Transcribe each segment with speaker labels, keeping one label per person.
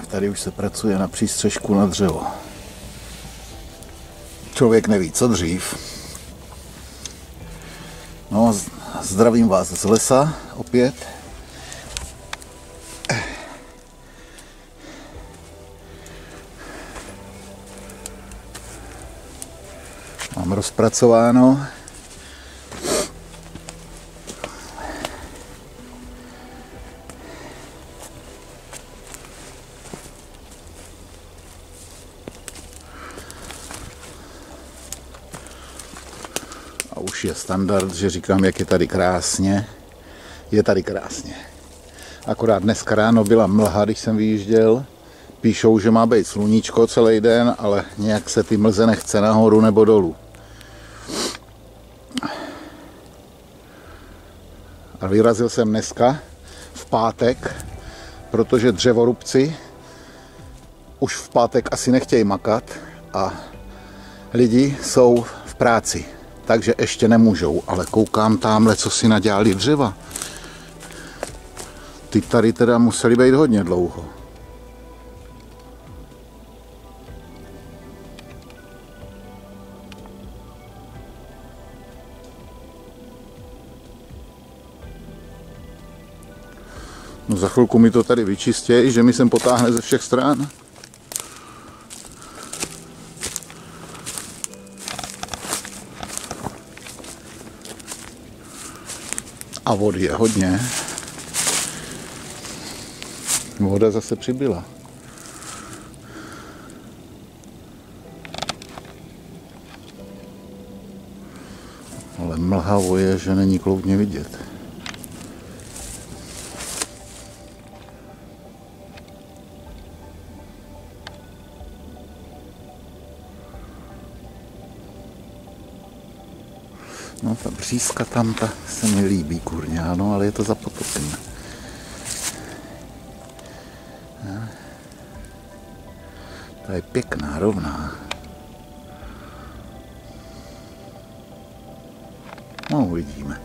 Speaker 1: Tady už se pracuje na přístřežku na dřevo. Člověk neví, co dřív. No, zdravím vás z lesa opět. Mám rozpracováno. A už je standard, že říkám, jak je tady krásně. Je tady krásně. Akorát dneska ráno byla mlha, když jsem vyjížděl. Píšou, že má být sluníčko celý den, ale nějak se ty mlze nechce nahoru nebo dolů. A vyrazil jsem dneska, v pátek, protože dřevorubci už v pátek asi nechtějí makat a lidi jsou v práci, takže ještě nemůžou, ale koukám tamhle, co si nadělali dřeva. Ty tady teda museli být hodně dlouho. No za chvilku mi to tady vyčistějí, že mi sem potáhne ze všech stran. A vody je hodně. Voda zase přibyla. Ale mlhavo je, že není kloudně vidět. No ta břízka tam, ta se mi líbí, kurně, ano, ale je to za potopem. Ta je pěkná, rovná. No, uvidíme.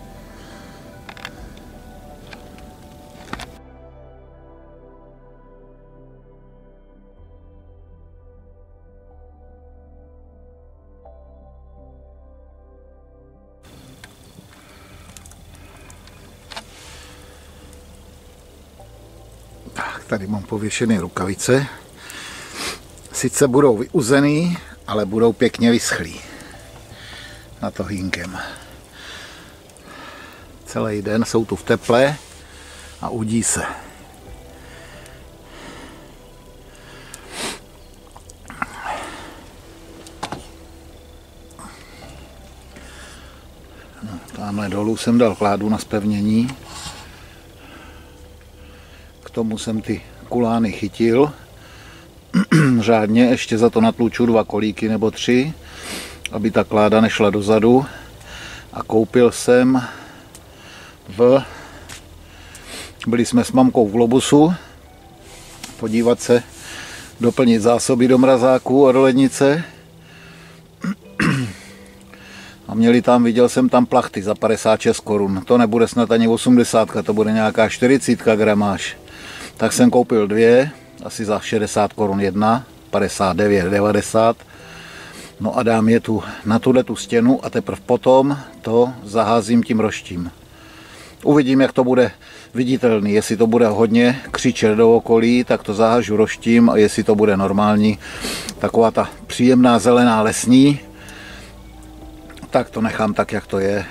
Speaker 1: Tady mám pověšené rukavice. Sice budou vyuzený, ale budou pěkně vyschlý. Na to hýnkem. Celý den jsou tu v teple a udí se. No, tamhle dolů jsem dal kládu na zpevnění. K tomu jsem ty kulány chytil řádně, ještě za to natluču 2 kolíky nebo 3, aby ta kláda nešla dozadu. A koupil jsem byli jsme s mamkou v Globusu podívat se, doplnit zásoby do mrazáku a do lednice. A měli tam, viděl jsem tam plachty za 56 korun. To nebude snad ani 80, to bude nějaká 40 gramáž. Tak jsem koupil 2, asi za 60 korun jedna, 59, 90. No a dám je tu na tu stěnu a teprve potom to zaházím tím roštím. Uvidím, jak to bude viditelný. Jestli to bude hodně křičet do okolí, tak to zahážu roštím, a jestli to bude normální, taková ta příjemná zelená lesní, tak to nechám tak, jak to je.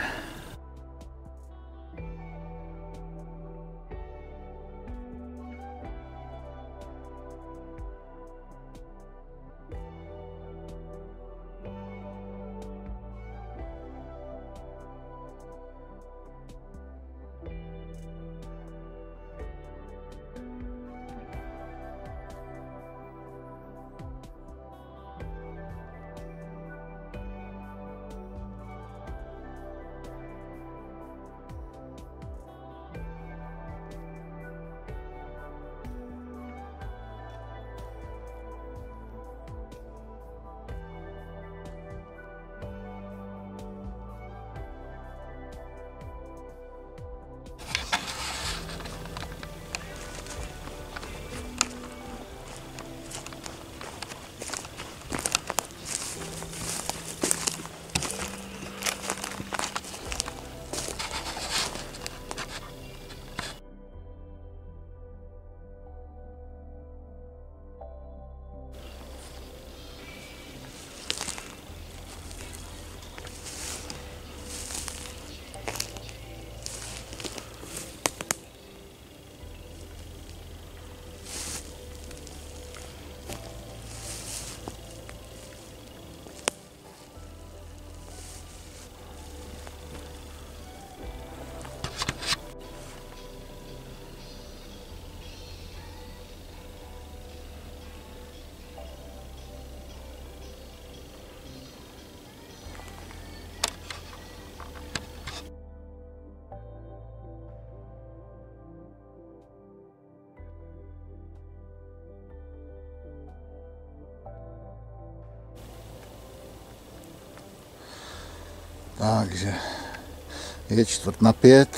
Speaker 1: Takže je 4:45.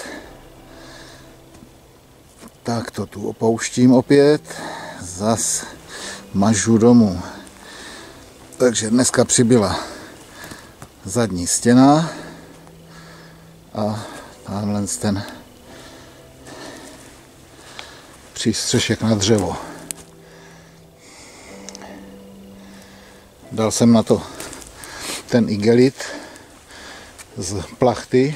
Speaker 1: Tak to tu opouštím opět. Zas mažu domů. Takže dneska přibyla zadní stěna a tamhle ten přístřešek na dřevo. Dal jsem na to ten igelit z plachty.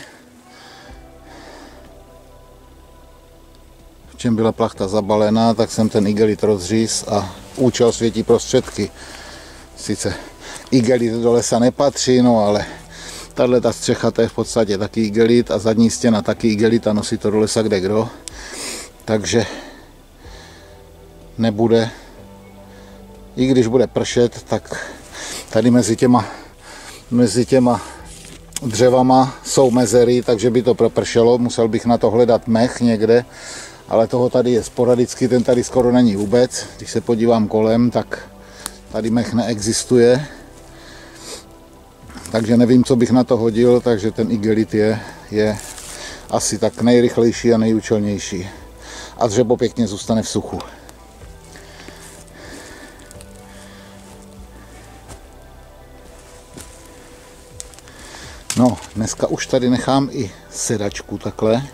Speaker 1: V čem byla plachta zabalená, tak jsem ten igelit rozříz a účel světí prostředky. Sice igelit do lesa nepatří, no ale tahle ta střecha, to je v podstatě taky igelit a zadní stěna taky igelit a nosí to do lesa kde kdo. Takže nebude, i když bude pršet, tak tady mezi těma dřevama jsou mezery, takže by to propršelo, musel bych na to hledat mech někde, ale toho tady je sporadicky, ten tady skoro není vůbec. Když se podívám kolem, tak tady mech neexistuje, takže nevím, co bych na to hodil, takže ten igelit je asi tak nejrychlejší a nejúčelnější. A dřevo pěkně zůstane v suchu. No, dneska už tady nechám i sedačku takhle.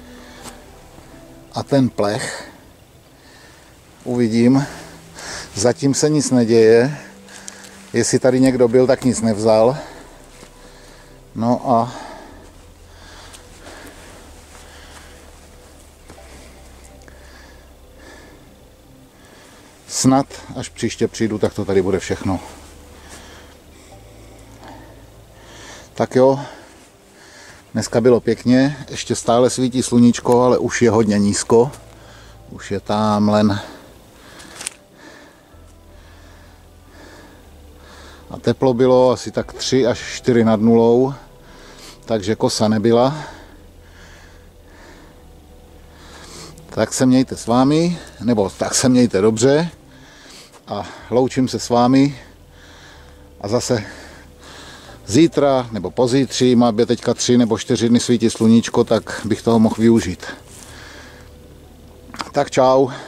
Speaker 1: A ten plech, uvidím, zatím se nic neděje. Jestli tady někdo byl, tak nic nevzal. No a snad, až příště přijdu, tak to tady bude všechno. Tak jo, dneska bylo pěkně, ještě stále svítí sluníčko, ale už je hodně nízko. Už je tamhle. A teplo bylo asi tak 3 až 4 nad nulou, takže kosa nebyla. Tak se mějte s vámi, nebo tak se mějte dobře a loučím se s vámi a zase zítra nebo pozítří, má být teďka 3 nebo 4 dny svítí sluníčko, tak bych toho mohl využít. Tak čau.